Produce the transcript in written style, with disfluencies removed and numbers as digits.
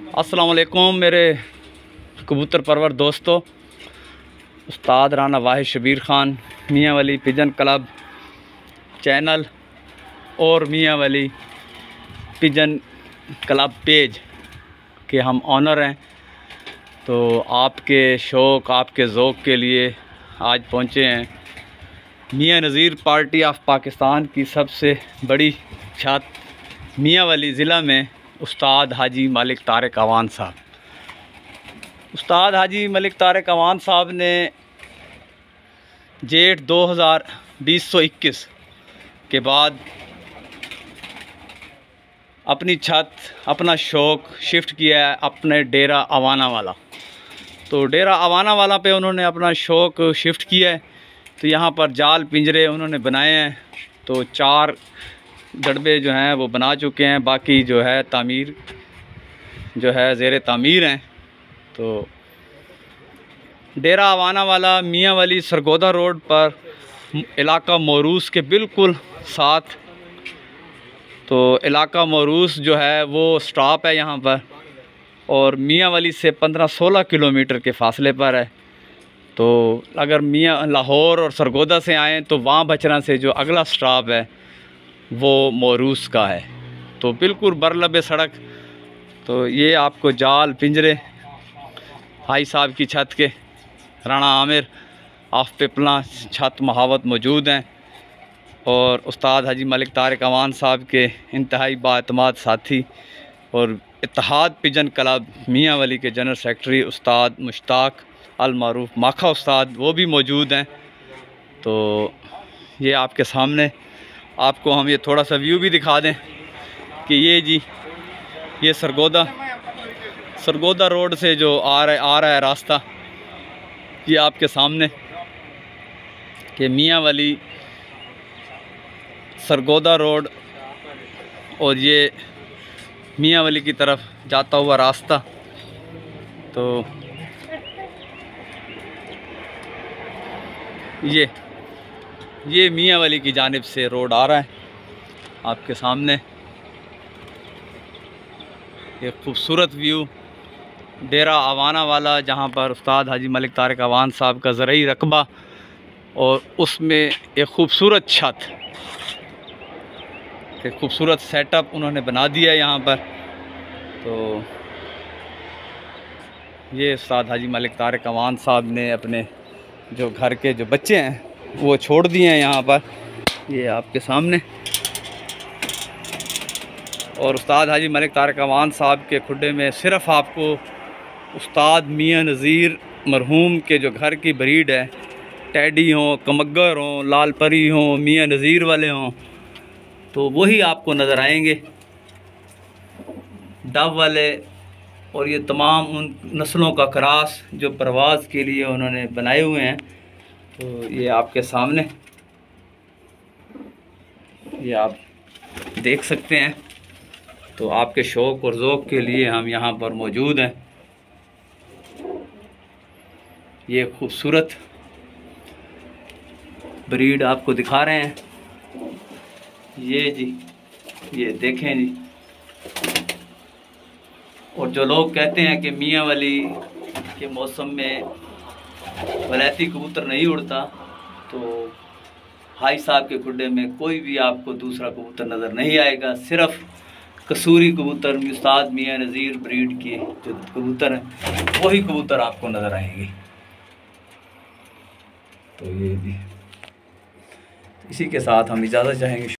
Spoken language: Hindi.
अस्सलाम वालेकुम मेरे कबूतर परवर दोस्तों। उस्ताद राना वाहिद शबीर ख़ान मियाँ वली पिजन क्लब चैनल और मियाँ वली पिजन क्लब पेज के हम ऑनर हैं। तो आपके शौक़ आपके ज़ौक़ के लिए आज पहुँचे हैं मियाँ नज़ीर पार्टी ऑफ पाकिस्तान की सबसे बड़ी छत मियाँ वली ज़िला में उस्ताद हाजी मलिक तारिक अवान साहब। उस्ताद हाजी मलिक तारिक अवान साहब ने जेठ 2021 के बाद अपनी छत अपना शौक़ शिफ्ट किया है अपने डेरा अवाना वाला। तो डेरा अवाना वाला पे उन्होंने अपना शौक़ शिफ्ट किया है। तो यहाँ पर जाल पिंजरे उन्होंने बनाए हैं। तो 4 गड़बे जो हैं वो बना चुके हैं, बाकी जो है तामीर जो है ज़ेरे तामीर हैं। तो डेरा अवाना वाला मियाँ वली सरगोदा रोड पर इलाका मोरूस के बिल्कुल साथ। तो इलाका मोरूस जो है वो स्टॉप है यहाँ पर और मियाँ वली से 15-16 किलोमीटर के फ़ासले पर है। तो अगर मियाँ लाहौर और सरगोदा से आएँ तो वहाँ बचरा से जो अगला स्टॉप है वो मोरूस का है। तो बिल्कुल बरलबे सड़क। तो ये आपको जाल पिंजरे भाई साहब की छत के राणा आमिर ऑफ पिपला छत महावत मौजूद हैं और उस्ताद हाजी मलिक तारिक अवान साहब के इंतहाई बाएतमाद साथी और इत्तेहाद पिजन क्लब मियाँ वली के जनरल सेक्रेटरी उस्ताद मुश्ताक अल मारूफ माखा उस्ताद वो भी मौजूद हैं। तो ये आपके सामने आपको हम ये थोड़ा सा व्यू भी दिखा दें कि ये जी ये सरगोदा रोड से जो आ रहा है रास्ता, ये आपके सामने कि मियाँ वली सरगोदा रोड और ये मियाँ वली की तरफ जाता हुआ रास्ता। तो ये मियाँ वली की जानिब से रोड आ रहा है आपके सामने। एक खूबसूरत व्यू डेरा अवाना वाला जहाँ पर उस्ताद हाजी मलिक तारिक अवान साहब का ज़रई रकबा और उसमें एक खूबसूरत छत, एक खूबसूरत सेटअप उन्होंने बना दिया यहाँ पर। तो ये उस्ताद हाजी मलिक तारिक अवान साहब ने अपने जो घर के जो बच्चे हैं वो छोड़ दिए हैं यहाँ पर, ये आपके सामने। और उस्ताद हाजी मलिक तारिक अवान साहब के खुड्डे में सिर्फ़ आपको उस्ताद मियाँ नज़ीर मरहूम के जो घर की ब्रीड है, टैडी हों, कमग्गर हों, लाल परी हों, मियाँ नज़ीर वाले हों, तो वही आपको नज़र आएंगे डब वाले। और ये तमाम उन नस्लों का क्रॉस जो परवाज़ के लिए उन्होंने बनाए हुए हैं। तो ये आपके सामने ये आप देख सकते हैं। तो आपके शौक़ और ज़ौक़ के लिए हम यहाँ पर मौजूद हैं। ये खूबसूरत ब्रीड आपको दिखा रहे हैं। ये जी ये देखें जी। और जो लोग कहते हैं कि मियाँ वली के मौसम में वलैती कबूतर नहीं उड़ता, तो भाई साहब के खुड्डे में कोई भी आपको दूसरा कबूतर नज़र नहीं आएगा। सिर्फ़ कसूरी कबूतर उस्ताद मियाँ नज़ीर ब्रीड के जो कबूतर हैं वही कबूतर आपको नज़र आएंगे। तो ये भी इसी के साथ हम इजाज़त चाहेंगे।